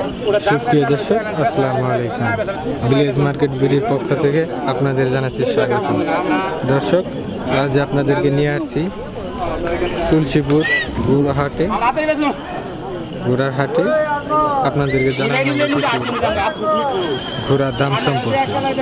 সুপ্রিয় দর্শক, আসসালামু আলাইকুম। ভিলেজ মার্কেট বিডির পক্ষ থেকে আপনাদের জানাচ্ছি স্বাগত। দর্শক, আজ আপনাদেরকে নিয়ে আসছি তুলসীপুর ঘোড়ার হাটে আপনাদেরকে জানাবো ঘোড়ার দাম সম্পর্কে।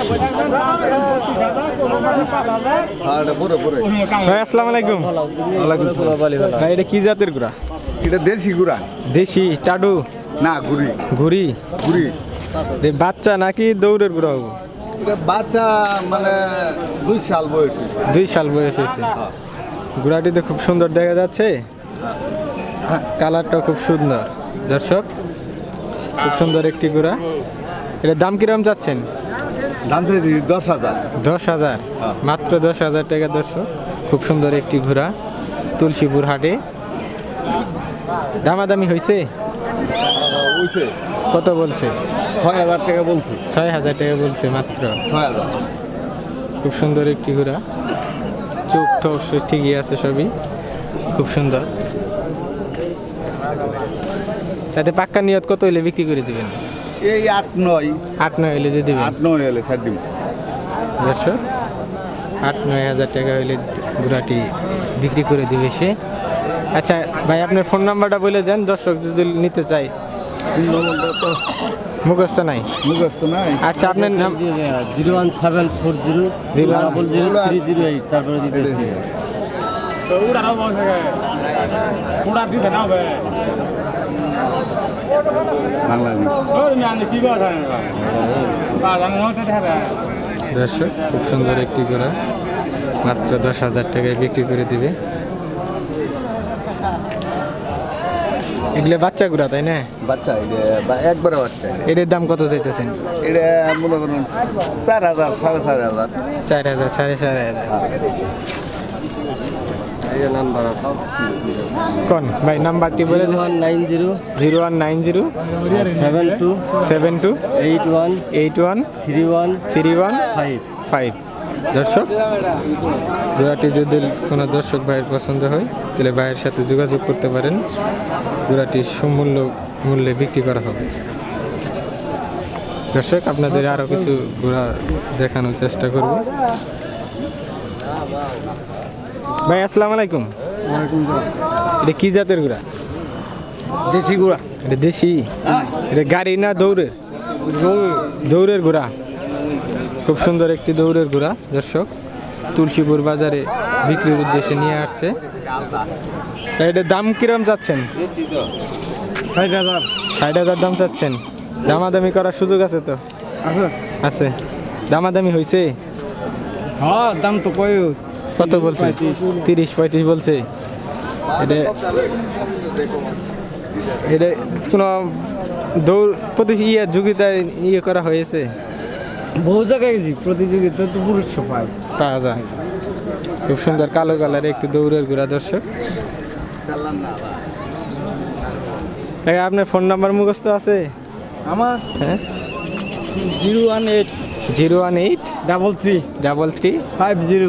ভাই আসসালামু আলাইকুম। ভাই এটা কি জাতের ঘোড়া? এটা দেশি ঘোড়া। দেশি টাডু না, ঘুরি ঘুরি ঘুরি। বাচ্চা নাকি দৌড়ের ঘোড়া হবো? এটা বাচ্চা মানে 2 সাল বয়স হয়েছে। 2 সাল বয়স হয়েছে। ঘোড়াটিতে খুব সুন্দর দেখা যাচ্ছে, কালারটা খুব সুন্দর। দর্শক, খুব সুন্দর একটি ঘোড়া। এটা দাম কিরকম যাচ্ছেন? দাম তো 10,000। 10,000, মাত্র 10,000 টাকা। দর্শক, খুব সুন্দর একটি ঘোড়া তুলসীপুর হাটে। দামাদামি হয়েছে? কত বলছে? 6,000 টাকা বলছে। 6,000 টাকা বলছে মাত্র। 6,000। খুব সুন্দর একটি ঘোড়া, চোখ ঠোক ঠিকই আছে, সবই খুব সুন্দর। তাতে পাক্কা নিয়ত কত হইলে বিক্রি করে দিবেন? এই 8-9 হইলে দিয়ে দিবেন। 8-9 হলে ছাড় দিব। দর্শক, 8-9 হাজার টাকা হইলে ঘোড়াটি বিক্রি করে দিবে সে। আচ্ছা ভাই, আপনার ফোন নাম্বারটা বলে দেন, দর্শক যদি নিতে চাই। মুখস্থ নাই? মুখস্থ নাই। আচ্ছা, আপনার নাম? 01740000308। তারপরে দিতেছি দর্শক, খুব সুন্দর একটি ঘোড়া মাত্র 10,000 টাকায় বিক্রি করে দিবে। এগুলো বাচ্চা ঘোড়া, তাই না? বাচ্চা, একবারে বাচ্চা। এটার দাম কত চাইতেছেন? এটা মনে করুন 4,000, 4,500। 4,000, 4,500। কোন ভাই নাম্বারটি বলে? 0190 0190 72 81 31 দর্শক, ঘোড়াটি যদি কোনো দর্শক ভাইয়ের পছন্দ হয় তাহলে ভাইয়ের সাথে যোগাযোগ করতে পারেন। ঘোড়াটি মূল্যে বিক্রি করা হবে। দর্শক, আপনাদের আরও কিছু ঘোড়া দেখানোর চেষ্টা করব। ভাই আসসালামু আলাইকুম। এটা কি জাতের ঘোড়া? দেশি ঘোড়া। এটা দেশি? এটা গাড়ি না দৌড়ের? দৌড়ের ঘোড়া। খুব সুন্দর একটি দৌড়ের ঘোড়া। দর্শক, তুলসীপুর বাজারে বিক্রির উদ্দেশ্যে নিয়ে আসছে। এটার দাম কিরম যাচ্ছেন? 60,000। 60,000 দাম চাচ্ছেন। দামাদামি করার সুযোগ আছে তো? আছে। দামাদামি হয়েছে? হ্যাঁ, দাম তো কত বলছে? 30-35 বলছে। এটা কোনো দৌড় প্রতিযোগিতায় করা হয়েছে? বহু জায়গায় গেছি প্রতিযোগিতা, তো পুরস্কার পাওয়া যায়। খুব সুন্দর কালো কালারের একটি দৌড়ের ঘোড়া। দর্শক, আপনার ফোন নাম্বার মুখস্থ আছে? আমার হ্যাঁ, 018 33 50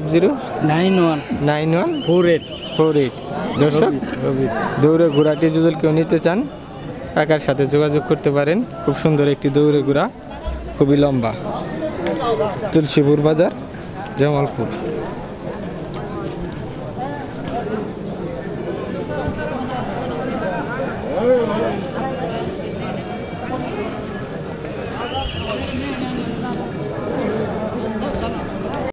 91 48। দর্শক, দৌড়ের ঘোড়াটি যদি কেউ নিতে চান কাকার সাথে যোগাযোগ করতে পারেন। খুব সুন্দর একটি দৌড়ের ঘোড়া, খুবই লম্বা। তুলসীপুর বাজার, জামালপুর।